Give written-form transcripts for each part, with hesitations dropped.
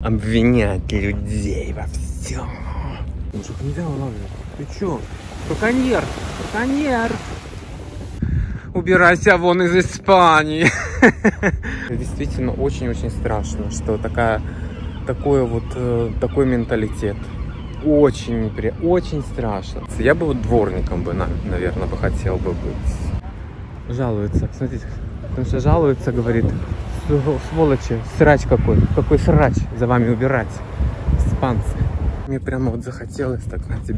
обвинять людей во всем. Мужик, нельзя вылавливать. Ты чё? Браконьер! Браконьер! Убирайся вон из Испании! Действительно очень-очень страшно, что такой менталитет. Очень страшно. Я бы вот дворником бы, наверное, хотел бы быть. Жалуется, смотрите, потому что жалуется, говорит, сволочи, срач какой срач за вами убирать, испанцы. Мне прямо вот захотелось, так, знаете,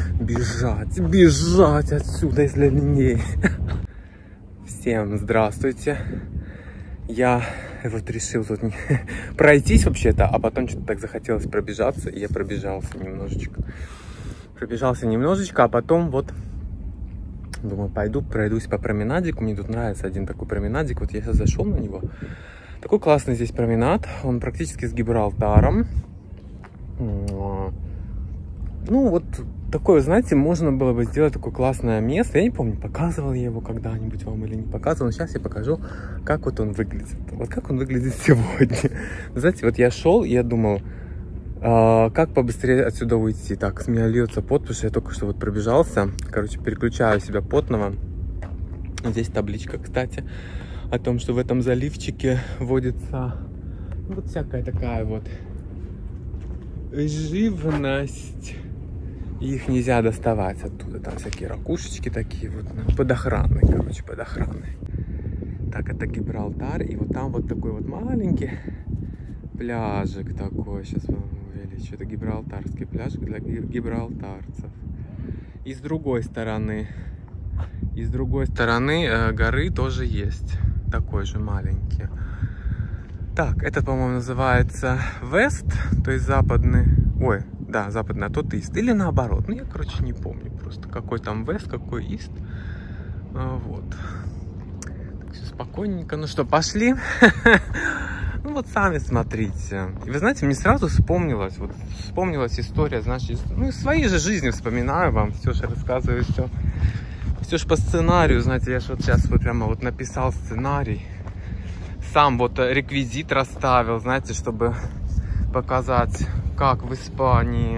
бежать отсюда из людей. Всем здравствуйте. Я вот решил тут пройтись вообще-то, а потом что-то так захотелось пробежаться, и я пробежался немножечко. А потом вот думаю, пойду пройдусь по променадику. Мне тут нравится один такой променадик. Вот я сейчас зашел на него. Такой классный здесь променад. Он практически с Гибралтаром. Ну вот такое, знаете, можно было бы сделать такое классное место. Я не помню, показывал я его когда-нибудь вам или не показывал. Но сейчас я покажу, как вот он выглядит. Вот как он выглядит сегодня. Знаете, вот я шел, и я думал, как побыстрее отсюда уйти. Так, с меня льется пот, потому что я только что вот пробежался. Короче, переключаю себя потного. Здесь табличка, кстати, о том, что в этом заливчике водится вот всякая такая вот живность. Их нельзя доставать оттуда. Там всякие ракушечки такие вот. Под охраной, короче, под охраной. Так, это Гибралтар. И вот там вот такой вот маленький пляжик такой. Сейчас вам увеличу. Это гибралтарский пляжик для гибралтарцев. И с другой стороны горы тоже есть. Такой же маленький. Так, этот, по-моему, называется Вест, то есть западный. Ой, да, западный, а тот Ист. Или наоборот. Ну, я, короче, не помню просто, какой там Вест, какой Ист. Вот. Так, все спокойненько. Ну что, пошли? Ну, вот сами смотрите. И вы знаете, мне сразу вспомнилась история, значит, ну, из своей же жизни вспоминаю вам. Все же рассказываю, все же по сценарию. Знаете, я же вот сейчас вот прямо вот написал сценарий. Сам вот реквизит расставил, знаете, чтобы показать, как в Испании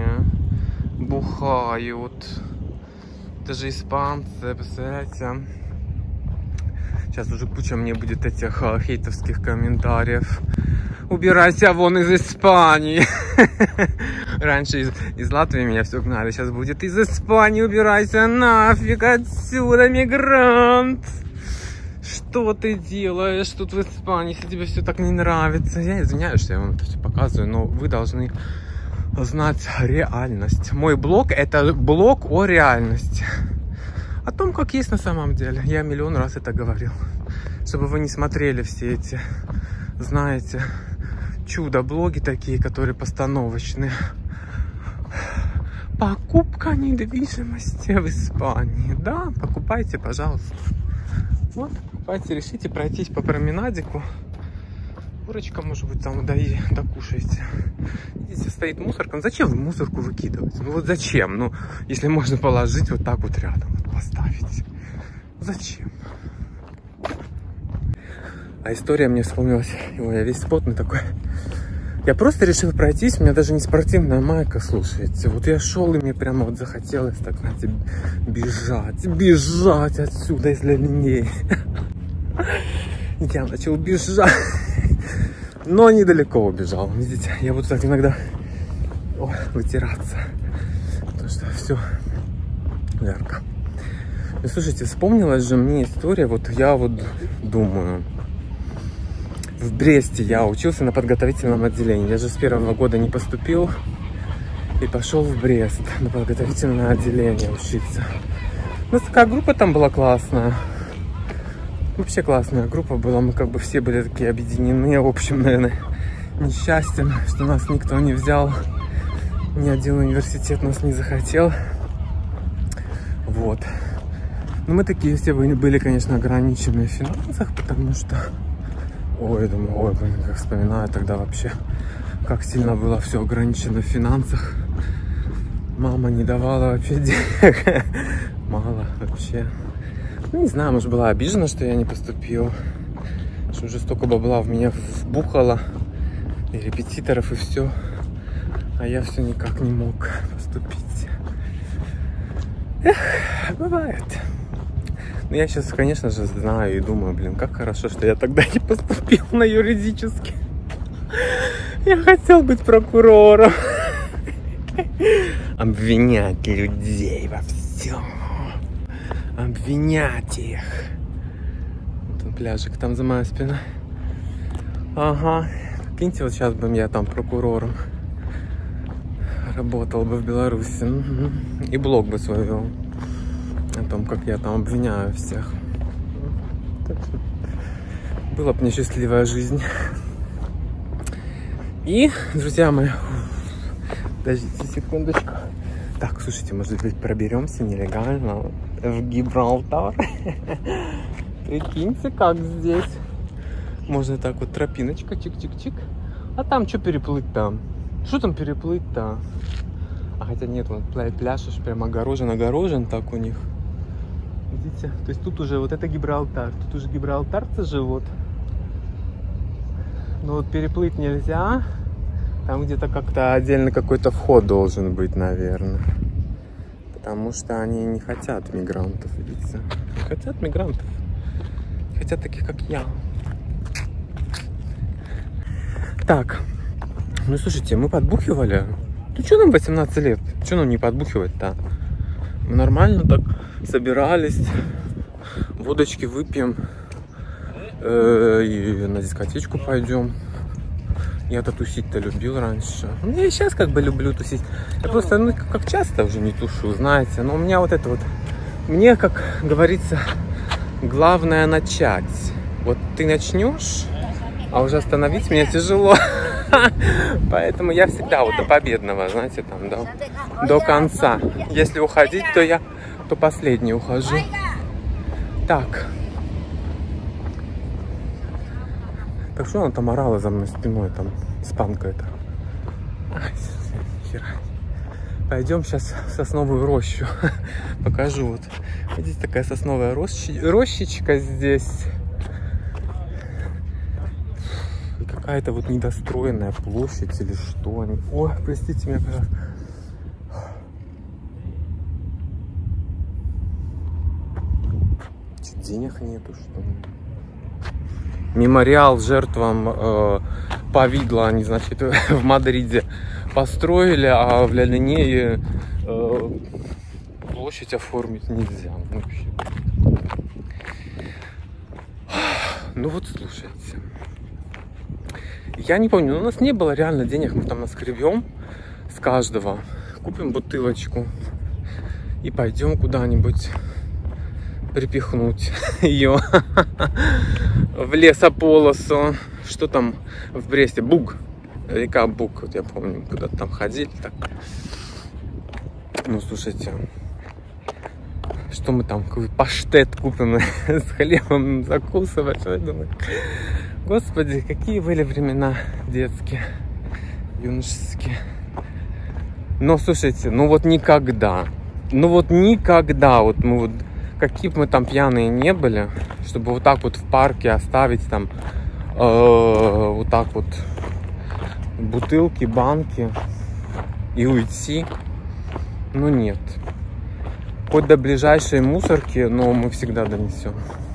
бухают. Это же испанцы, представляете? Сейчас уже куча мне будет этих хейтовских комментариев. Убирайся вон из Испании. Раньше из Латвии меня все гнали, сейчас будет из Испании. Убирайся нафиг отсюда, мигрант. Что ты делаешь тут в Испании, если тебе все так не нравится? Я извиняюсь, что я вам это все показываю, но вы должны знать реальность. Мой блог — это блог о реальности. О том, как есть на самом деле. Я миллион раз это говорил. Чтобы вы не смотрели все эти, знаете, чудо-блоги такие, которые постановочные. Покупка недвижимости в Испании. Да, покупайте, пожалуйста. Вот, покупайте, решите пройтись по променадику. Курочка, может быть, там докушаете. Здесь стоит мусорка. Ну, зачем вы мусорку выкидываете? Ну вот зачем? Ну, если можно положить вот так вот рядом, вот поставить. Зачем? А история мне вспомнилась. Ой, я весь потный такой. Я просто решил пройтись, у меня даже не спортивная майка, слушайте. Вот я шел, и мне прямо вот захотелось, так, знаете, бежать отсюда из людей. Я начал бежать, но недалеко убежал. Видите, я буду так иногда вытираться, потому что все ярко. Ну, слушайте, вспомнилась же мне история, вот я вот думаю. В Бресте я учился на подготовительном отделении. Я же с первого года не поступил и пошел в Брест на подготовительное отделение учиться. У нас такая группа там была классная. Вообще классная группа была. Мы как бы все были такие объединены общим, наверное, несчастьем, что нас никто не взял. Ни один университет нас не захотел. Вот. Но мы такие все были, конечно, ограничены в финансах, потому что... Ой, думаю, ой, блин, как вспоминаю тогда вообще, как сильно было все ограничено в финансах. Мама не давала вообще денег. Мало вообще. Ну, не знаю, может, была обижена, что я не поступил. Что уже столько бабла в меня вбухала. и репетиторов, и все. А я все никак не мог поступить. Эх, бывает. Но я сейчас, конечно же, знаю и думаю, блин, как хорошо, что я тогда не поступил на юридический. Я хотел быть прокурором. Обвинять людей во всем. Обвинять их. Вот он пляжик там за моей спиной. Ага. Прикиньте, вот сейчас бы я там прокурором работал бы в Беларуси. И блог бы свой вел о том, как я там обвиняю всех. Так что была бы несчастливая жизнь. И, друзья мои, подождите секундочку. Так, слушайте, может быть, проберемся нелегально в Гибралтар? Прикиньте, как здесь. Можно так вот, тропиночка, чик-чик-чик. А там что переплыть там? Что там переплыть-то? А хотя нет, вот пляж аж прям огорожен так у них. Видите? То есть тут уже вот это Гибралтар. Тут уже гибралтарцы живут. Но вот переплыть нельзя. Там где-то как-то отдельно какой-то вход должен быть, наверное. Потому что они не хотят мигрантов, видите? Не хотят мигрантов. Хотят таких, как я. Так. Ну, слушайте, мы подбухивали. Ну, что нам 18 лет? Что нам не подбухивать-то? Мы нормально так собирались. Водочки выпьем. И на дискотечку пойдем. Я-то тусить-то любил раньше. Я и сейчас как бы люблю тусить. Я просто, ну, как часто уже не тушу, знаете. Но у меня вот это вот... Мне, как говорится, главное начать. Вот ты начнешь, а уже остановить меня тяжело. Поэтому я всегда вот до победного, знаете, там, до конца. Если уходить, то последний ухожу. Так. Так что она там орала за мной спиной, там, испанка эта. Ай, нихера. Пойдем сейчас в сосновую рощу. Покажу вот. Видите, такая сосновая рощечка здесь. И какая-то вот недостроенная площадь или что. Ой, простите меня, пожалуйста. Денег нету, что ли? Мемориал жертвам повидла они, значит, в Мадриде построили, а в Ля-Линее площадь оформить нельзя. Вообще. Ну вот, слушайте. Я не помню, у нас не было реально денег, мы там наскребем с каждого. Купим бутылочку и пойдем куда-нибудь припихнуть ее в лесополосу. Что там в Бресте? Буг. Река Буг. Вот я помню, куда-то там ходили. Так. Ну, слушайте. Что мы там? Какой паштет купим с хлебом закусывать? Что я думаю? Господи, какие были времена детские, юношеские. Но, слушайте, ну вот никогда. Вот мы вот какие бы мы там пьяные не были, чтобы вот так вот в парке оставить там вот так вот бутылки, банки и уйти. Ну нет. Хоть до ближайшей мусорки, но мы всегда донесем.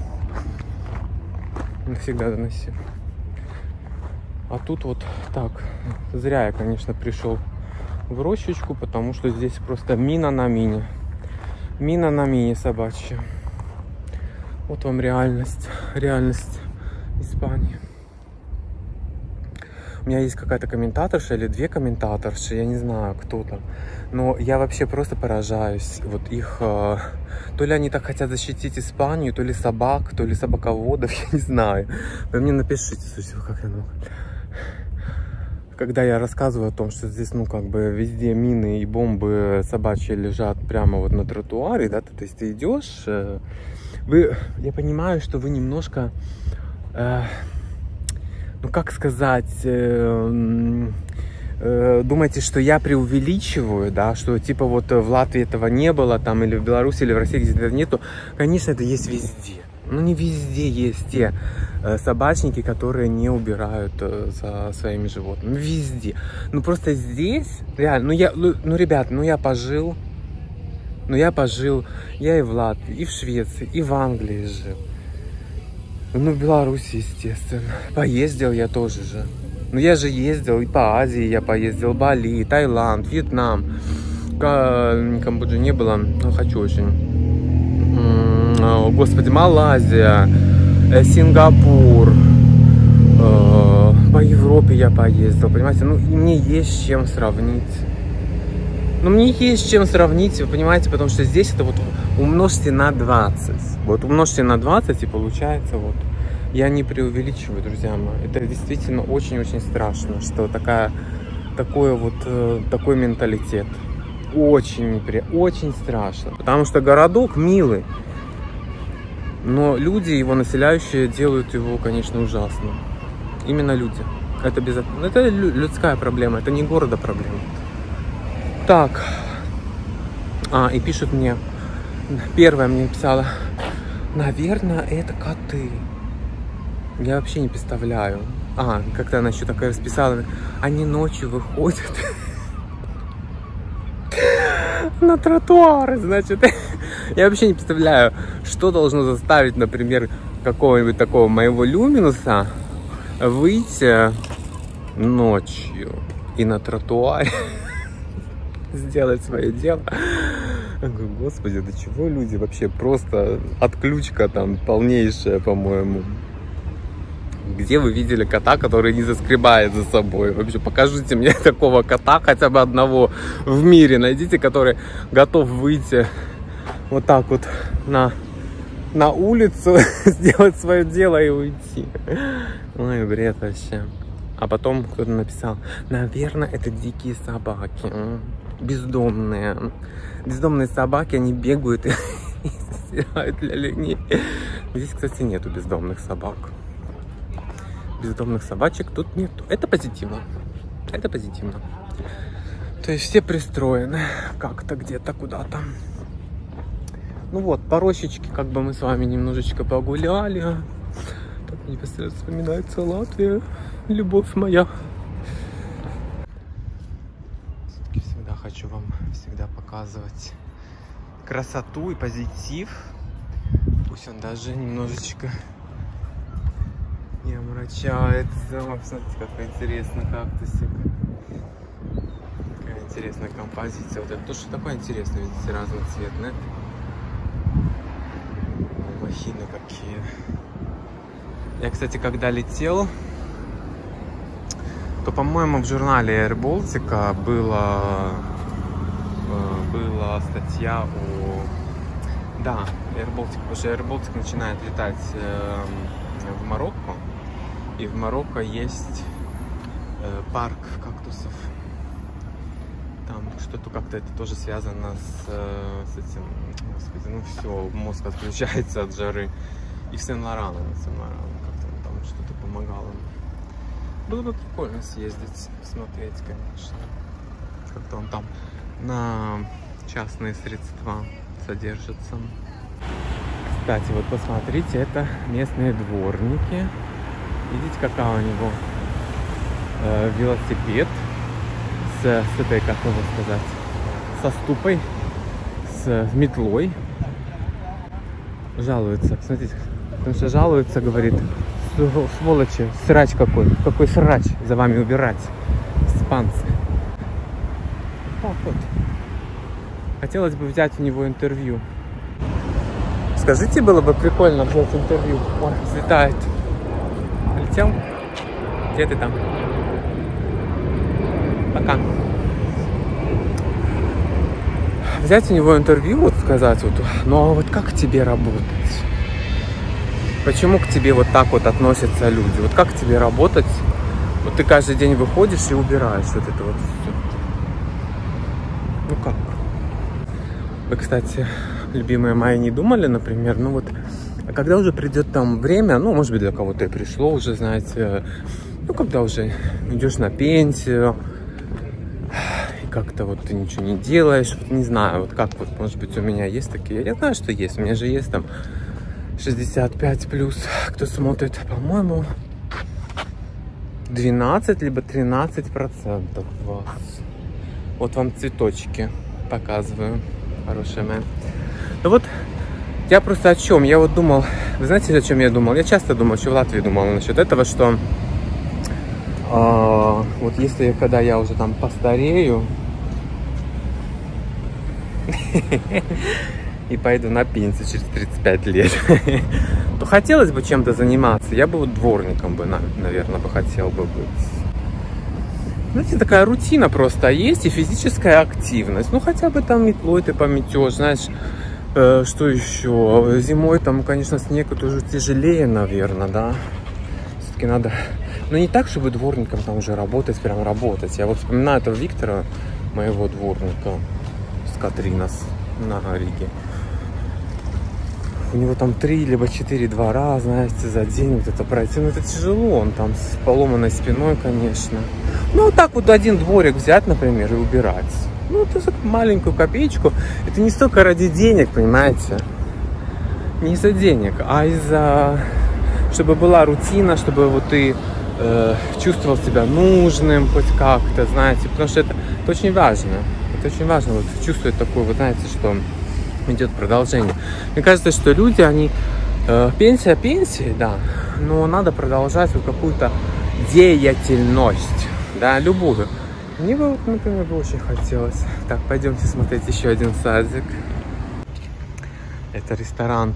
Мы всегда донесем. А тут вот так. Зря я, конечно, пришел в рощечку, потому что здесь просто мина на мине. Мина на мине собачья. Вот вам реальность. Реальность Испании. У меня есть какая-то комментаторша или две комментаторши, я не знаю, кто там. Но я вообще просто поражаюсь. Вот их... То ли они так хотят защитить Испанию, то ли собак, то ли собаководов, я не знаю. Вы мне напишите, слушайте, как оно... Когда я рассказываю о том, что здесь, ну, как бы везде мины и бомбы собачьи лежат прямо вот на тротуаре, да, то есть ты идешь, я понимаю, что вы немножко, ну, как сказать, думаете, что я преувеличиваю, да, что типа вот в Латвии этого не было, там, или в Беларуси, или в России где-то нету. Конечно, это есть везде. Ну, не везде есть те собачники, которые не убирают за своими животными. Везде. Ну, просто здесь, реально, ребят, я пожил. Я и в Латвии, и в Швеции, и в Англии жил. Ну, в Беларуси, естественно. Поездил я тоже же. Ну, я же ездил и по Азии, я поездил, Бали, Таиланд, Вьетнам. Камбоджи не было, но хочу очень. Господи, Малайзия, Сингапур. По Европе я поездил, понимаете? Ну, и мне есть с чем сравнить. Ну, мне есть с чем сравнить, вы понимаете, потому что здесь это вот умножьте на 20. Вот умножьте на 20 и получается вот. Я не преувеличиваю, друзья мои. Это действительно очень-очень страшно, что такой менталитет. Очень страшно. Потому что городок милый, но люди, его населяющие, делают его, конечно, ужасным. Именно люди. Это людская проблема, это не города проблема. Так. И пишут мне. Первая мне написала: наверное, это коты. Я вообще не представляю. Как-то она еще такая расписала. Они ночью выходят на тротуары, значит. Я вообще не представляю, что должно заставить, например, какого-нибудь такого моего люминуса выйти ночью и на тротуаре сделать свое дело. Я говорю, господи, до чего люди вообще? Просто отключка там полнейшая, по-моему. Где вы видели кота, который не заскребает за собой? Вообще, покажите мне такого кота, хотя бы одного в мире. Найдите, который готов выйти вот так вот на улицу, сделать свое дело и уйти. Ой, бред вообще. А потом кто-то написал: наверное, это дикие собаки. Бездомные. Бездомные собаки, они бегают и стирают для оленей. Здесь, кстати, нету бездомных собак. Бездомных собачек тут нету. Это позитивно. Это позитивно. То есть все пристроены как-то где-то куда-то. Ну вот, по рощечке как бы мы с вами немножечко погуляли. Так непосредственно вспоминается Латвия. Любовь моя. Всегда хочу вам показывать красоту и позитив. Пусть он даже немножечко не омрачается. Смотрите, какой интересный кактусик. Какая интересная композиция. Вот это тоже такое интересное, видите, разноцветное. Махины какие. Я, кстати, когда летел, то, по-моему, в журнале Air Baltica была статья о... Да, Air Baltic, потому что Air Baltic начинает летать в Марокко. И в Марокко есть парк кактусов. Там что-то как-то это тоже связано с этим. Господи, ну все, мозг отключается от жары. И в Сен-Лорану, как-то там что-то помогало. Было бы прикольно съездить, посмотреть, конечно. Как-то он там на частные средства содержится. Кстати, вот посмотрите, это местные дворники. Видите, какая у него велосипед с этой, как его сказать, со ступой, с метлой. Жалуется, смотрите, потому что жалуется, говорит: сволочи, срач какой срач за вами убирать, испанцы. Так вот. Хотелось бы взять у него интервью. Скажите, было бы прикольно взять интервью. Ой, взлетает. Полетел? Где ты там? Пока. Взять у него интервью, вот сказать, вот, ну а вот как тебе работать? Почему к тебе вот так вот относятся люди? Вот как тебе работать? Вот ты каждый день выходишь и убираешь вот это вот все. Ну как? Вы, кстати, любимые мои, не думали, например, ну вот, когда уже придет там время, ну, может быть, для кого-то и пришло уже, знаете, ну, когда уже идешь на пенсию, и как-то вот ты ничего не делаешь, вот, не знаю, вот как вот, может быть, у меня есть такие, я знаю, что есть, у меня же есть там 65 плюс. Кто смотрит, по-моему, 12 либо 13% вас. Вот вам цветочки показываю, хорошие мои. Ну вот, я просто о чем? Я вот думал, вы знаете, о чем я думал? Я часто думал, что в Латвии думал насчет этого, что вот если, когда я уже там постарею и пойду на пенсию через 35 лет, то хотелось бы чем-то заниматься. Я бы вот дворником бы, наверное, бы хотел бы быть. Знаете, такая рутина просто есть и физическая активность. Ну, хотя бы там метлой ты пометешь, знаешь, что еще? Зимой там, конечно, снег это уже тяжелее, наверное, да. Все-таки надо... Но не так, чтобы дворником там уже работать, прям работать. Я вот вспоминаю этого Виктора, моего дворника, с Катринас на Риге. У него там 3 либо 4 двора, знаете, за день вот это пройти. Ну, это тяжело, он там с поломанной спиной, конечно. Ну, вот так вот один дворик взять, например, и убирать. Ну, это за маленькую копеечку. Это не столько ради денег, понимаете? Не из-за денег, а из-за... Чтобы была рутина, чтобы вот ты чувствовал себя нужным хоть как-то, знаете. Потому что это очень важно. Это очень важно, вот чувствовать такое, вот знаете, что идет продолжение. Мне кажется, что люди, они... Пенсия пенсии, да. Но надо продолжать вот какую-то деятельность, да, любую. Мне бы, вот, например, бы очень хотелось. Так, пойдемте смотреть еще один садик. Это ресторан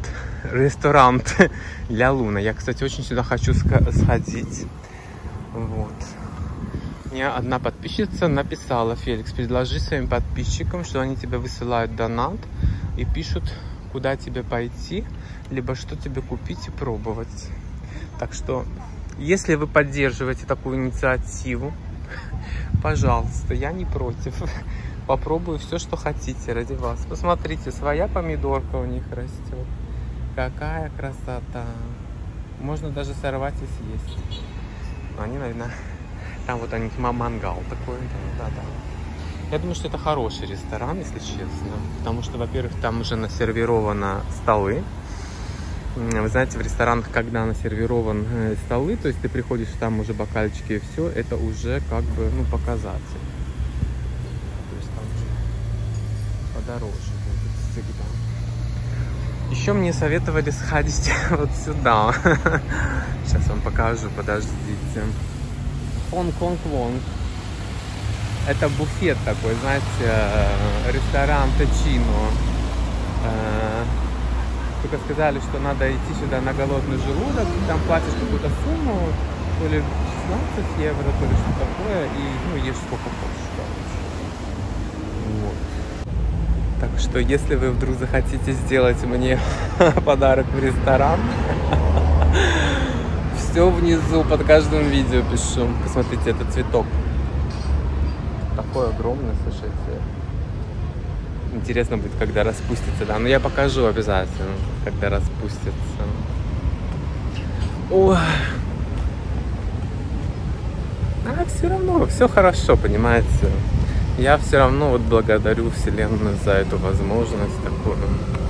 для Луна. Я, кстати, очень сюда хочу сходить. Вот. Мне одна подписчица написала: Феликс, предложи своим подписчикам, что они тебе высылают донат и пишут, куда тебе пойти, либо что тебе купить и пробовать. Так что, если вы поддерживаете такую инициативу, пожалуйста, я не против. Попробую все, что хотите ради вас. Посмотрите, своя помидорка у них растет. Какая красота. Можно даже сорвать и съесть. Они, наверное, там вот у них мангал такой. Да-да. Я думаю, что это хороший ресторан, если честно. Потому что, во-первых, там уже насервированы столы. Вы знаете, в ресторанах, когда насервированы столы, то есть ты приходишь, там уже бокальчики и все, это уже как бы, ну, показатель. То есть там уже подороже будет всегда. Еще мне советовали сходить вот сюда. Сейчас вам покажу, подождите. Хонг-Конг-Вонг. Это буфет такой, знаете, ресторан Точино. Только сказали, что надо идти сюда на голодный желудок, там платишь какую-то сумму, то ли 16 евро, то ли что такое, и ну, ешь сколько хочешь. Вот. Так что, если вы вдруг захотите сделать мне подарок в ресторан, все внизу под каждым видео пишу. Посмотрите, это цветок. Такой огромный, слушайте. Интересно будет, когда распустится, да. Но я покажу обязательно, когда распустится. Ой. А все равно, все хорошо, понимаете. Я все равно вот благодарю Вселенную за эту возможность такую.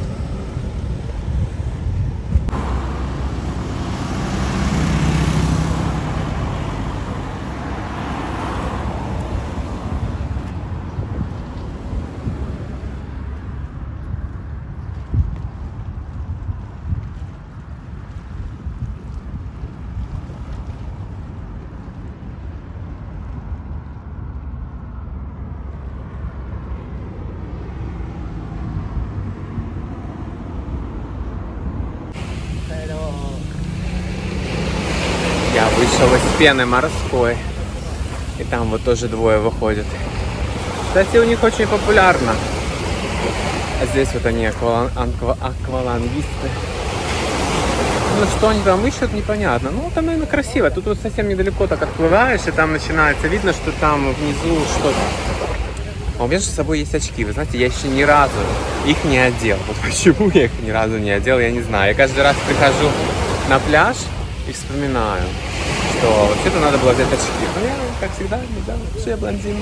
Я вышел из пены морской, и там вот тоже двое выходят. Кстати, у них очень популярно. А здесь вот они, аквалангисты. Ну, что они там ищут, непонятно. Ну, там, наверное, красиво. Тут вот совсем недалеко так отплываешь, и там начинается, видно, что там внизу что-то. А у меня же с собой есть очки. Вы знаете, я еще ни разу их не одел. Вот почему я их ни разу не одел, я не знаю. Я каждый раз прихожу на пляж и вспоминаю, что вообще-то надо было взять очки. Но я, как всегда, не знаю, что я блондин.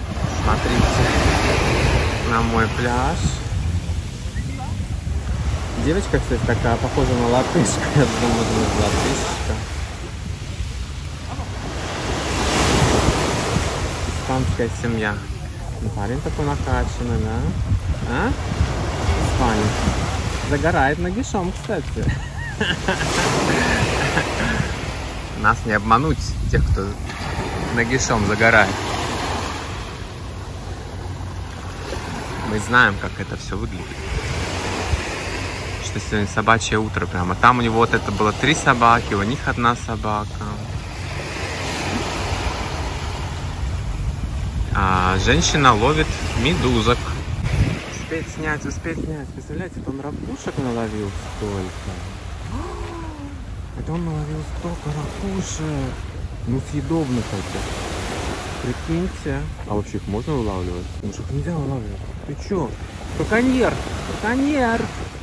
Смотрите на мой пляж. Девочка, кстати, такая, похожа на латышку. Я думаю, это латышка. Испанская семья. Парень такой накачанный, да? А? Испанец. Загорает нагишом, кстати. Нас не обмануть, тех, кто нагишом загорает. Мы знаем, как это все выглядит. Что сегодня собачье утро прямо. Там у него вот это было 3 собаки, у них 1 собака. А женщина ловит медузок. Успеть снять. Представляете, он ракушек наловил столько. Это он наловил столько ракушек. Ну, съедобных этих. Прикиньте. А вообще их можно вылавливать? Ну, что их нельзя вылавливать. Ты чё? Браконьер! Браконьер!